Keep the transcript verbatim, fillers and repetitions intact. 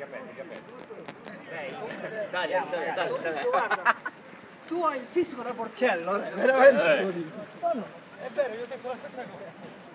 Dai, dai, dai. Tu hai il fisico da portiere, Lorenzo, veramente. È vero, io ho detto la stessa cosa.